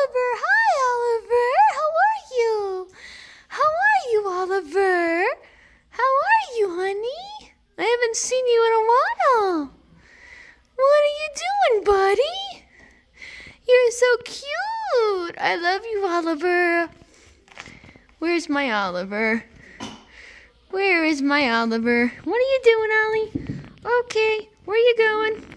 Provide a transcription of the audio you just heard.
Oliver! Hi, Oliver! How are you? How are you, Oliver? How are you, honey? I haven't seen you in a while. What are you doing, buddy? You're so cute. I love you, Oliver. Where's my Oliver? Where is my Oliver? What are you doing, Ollie? Okay, where are you going?